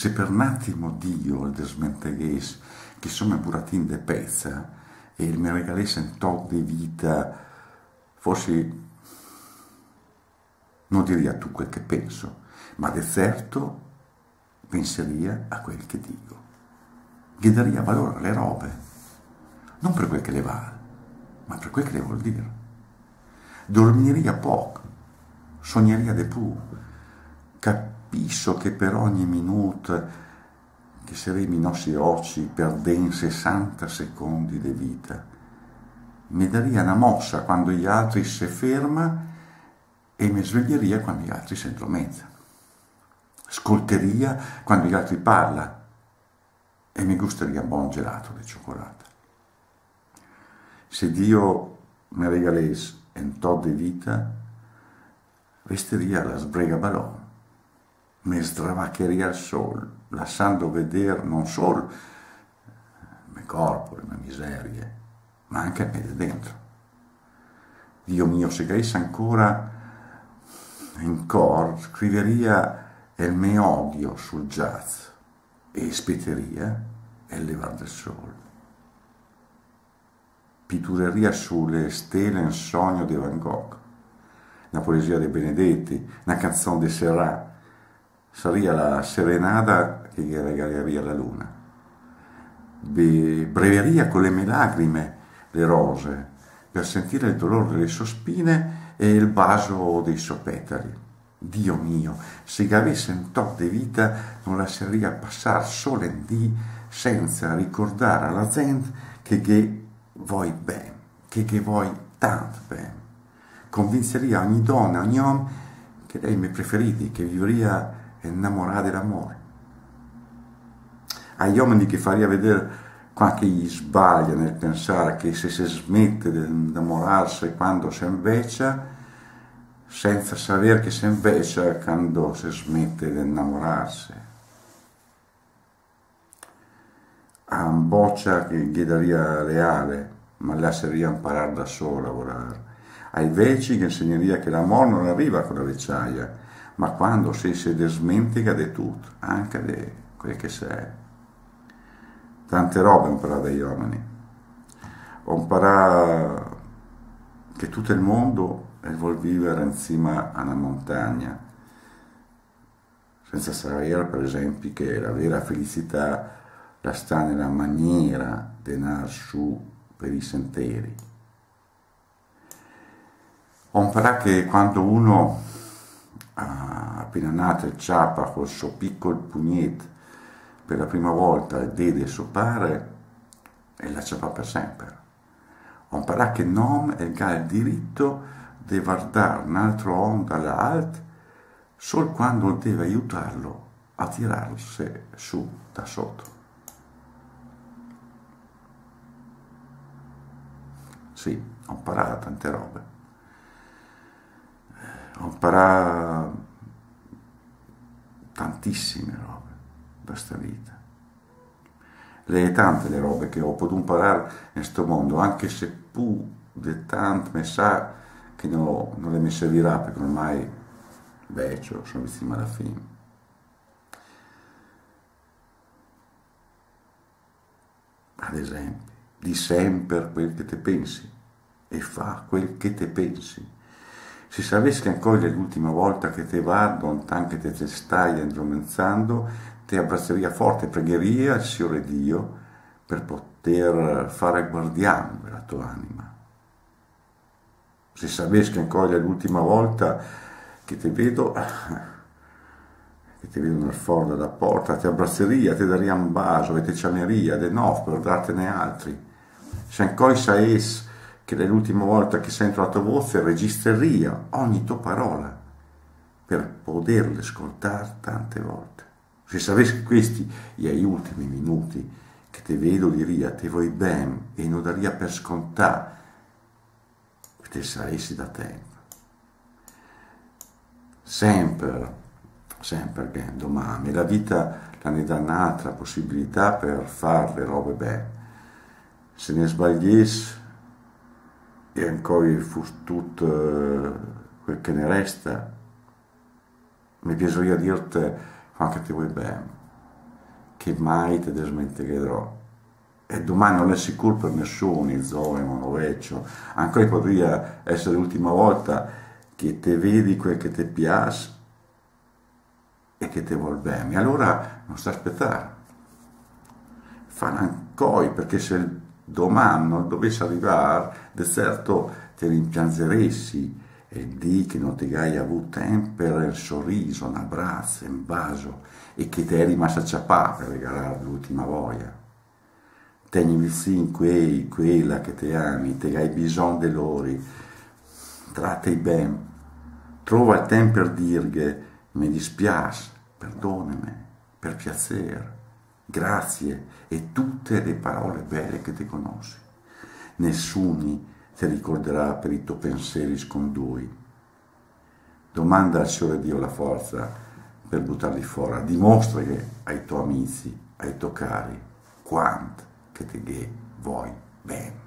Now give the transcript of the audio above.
se per un attimo Dio il desmenteghesse che sono buratin de pezza e il mi regalesse un tot di vita, forse non diria tu quel che penso, ma di certo penseria a quel che dico. Gli daria valore alle robe, non per quel che le vale, ma per quel che le vuol dire. Dormiria poco, sogneria di più, capisco che per ogni minuto che saremo i nostri occhi perdendo 60 secondi di vita, mi daria una mossa quando gli altri si ferma e mi sveglieria quando gli altri si addormentano. Ascolteria quando gli altri parla e mi gusteria un buon gelato di cioccolata. Se Dio mi regalesse un tot di vita, vestiria la sbrega balon, mi sdravaccheria al sol, lasciando vedere non solo il mio corpo, le mie miserie, ma anche me di dentro. Dio mio, se avessi ancora in cor, scriveria il mio odio sul jazz e spetteria il levar del sole. Pittureria sulle stelle un sogno di Van Gogh, una poesia dei Benedetti, una canzone di Serrat, sarebbe la serenata che gli regaleria la luna. Breveria con le mie lacrime le rose, per sentire il dolore delle sospine e il bacio dei suoi petali. Dio mio, se avesse un tot di vita non lasceria passare solo in dì senza ricordare alla gente che vuoi bene, che vuoi tanto bene. Convinceria ogni donna, ogni uomo che lei mi preferiti, che vivria innamorata dell'amore. Agli uomini che faria vedere quanto gli sbaglia nel pensare che se si smette di innamorarsi quando si invecchia, senza sapere che si invecchia quando si smette di innamorarsi. A un boccia che gli daria reale, ma lasceria imparare da solo a lavorare. Ai vecchi che insegneria che l'amore non arriva con la vecchiaia, ma quando si desmentiga di tutto, anche di quel che sei. Tante robe ho imparato dagli uomini. Ho imparato che tutto il mondo vuol vivere insieme a una montagna, senza sapere, per esempio, che la vera felicità la sta nella maniera di andare su per i sentieri. Ho imparato che quando uno appena nato il ciapa col suo piccolo pugnetto per la prima volta e vede suo padre e la ciapa per sempre. Ho imparato che non è il diritto di guardare un altro uomo dall'alto solo quando deve aiutarlo a tirarsi su da sotto. Sì, ho imparato tante robe. Ho imparato tantissime robe da sta vita. Le tante le robe che ho potuto imparare in questo mondo, anche se più di tanto mi sa che non le mi servirà, perché ormai vecchio, sono vicino alla fine. Ad esempio, di sempre quel che te pensi e fa quel che te pensi. Se sapessi che ancora è l'ultima volta che te vado, tanto che te stai addormentando, ti abbracceria forte, pregheria al Signore Dio per poter fare guardiano della tua anima. Se sapessi che ancora è l'ultima volta che ti vedo nel fuori dalla porta, ti abbracceria, ti daria un bacio e ti ciameria di no per dartene altri. Se ancora sapessi che è l'ultima volta che sento la tua voce, registreria ogni tua parola per poterle ascoltare tante volte. Se sapessi che questi gli ultimi minuti che ti vedo, diria ti vuoi bene e non daria per scontato che te saresti da tempo. Sempre che domani la vita ne dà un'altra possibilità per fare le robe bene. Se ne sbagliessi e ancora fu tutto quel che ne resta, mi piacerebbe dirti anche ti vuoi bene. che mai te smentirò. E domani non è sicuro per nessuno, il giovane, non lo vecchio. Ancora potrebbe essere l'ultima volta che te vedi quel che ti piace e che ti vuol bene. E allora non sta a aspettare. Fanno ancora, perché se domani non dovesse arrivare, di certo ti rimpiangeresti e di che non ti hai avuto tempo per il sorriso, un abbraccio, un bacio e che ti è rimasta a ciappare per regalare l'ultima voglia. Tieni vicino quella che ti ami, ti hai bisogno di loro, tratti bene, trova il tempo per dirgli mi dispiace, perdonami, per piacere, grazie e tutte le parole belle che ti conosci. Nessuno ti ricorderà per i tuoi pensieri scondui. Domanda al Signore Dio la forza per buttarli fuori, dimostra che ai tuoi amici, ai tuoi cari, quanto che ti vuoi bene.